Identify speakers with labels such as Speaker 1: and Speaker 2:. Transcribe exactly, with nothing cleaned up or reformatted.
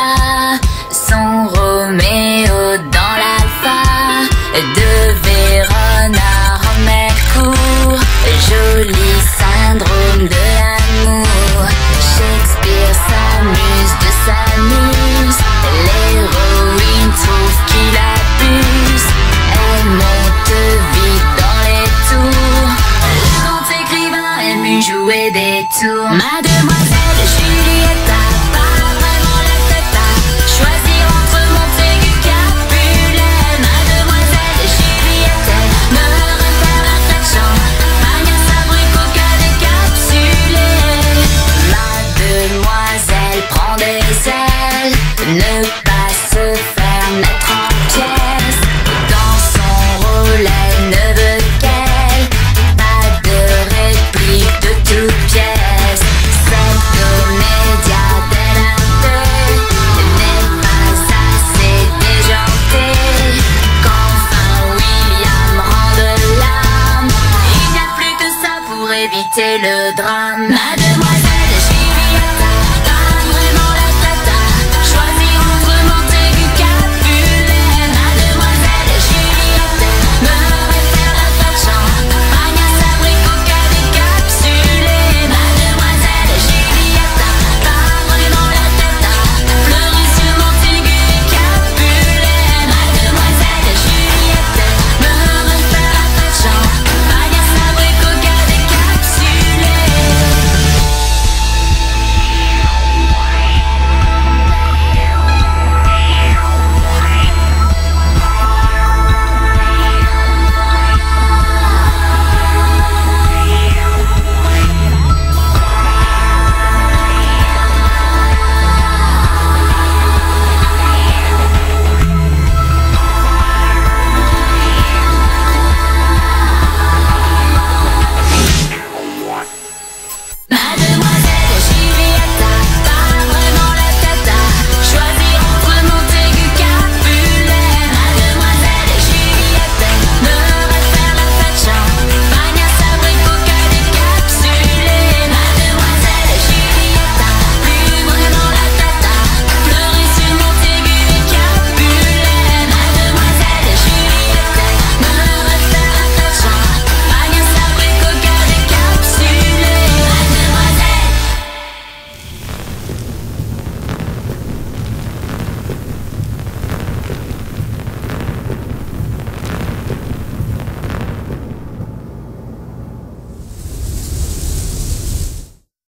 Speaker 1: Julia, son Roméo dans l'alpha, de Vérone à Romercourt, joli syndrome de l'amour. Shakespeare s'amuse de sa muse, l'héroïne trouve qu'il abuse, elle monte vite dans les tours, le grand écrivain aime lui jouer des tours. Mademoiselle Juliette a pas vraiment la tête à choisir entre Montaigu et Capulet. Mademoiselle Juliette, elle me réfère à quatre champs, Agnès abricot qu'à décapsuler. Mademoiselle prend des ailes, ne